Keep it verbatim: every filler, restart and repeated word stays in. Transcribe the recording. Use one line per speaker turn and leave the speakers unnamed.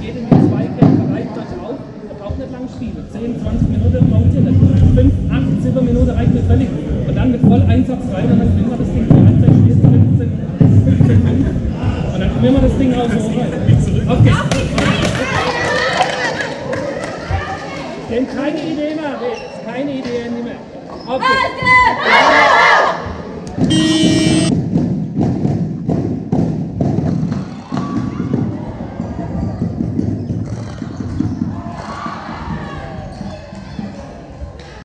geht in die Zweikämpfe, reicht euch auf. Ihr braucht nicht lang spielen. zehn, zwanzig Minuten braucht ihr nicht. fünf, acht, sieben Minuten reicht mir völlig. Und dann mit voll Einsatz rein und dann gewinnen wir das Ding für Halbzeit, fünfzehn, fünfzehn Minuten. Und dann gewinnen wir das Ding auch so rein. Okay. Ich habe keine Idee mehr. Keine Idee mehr. Okay.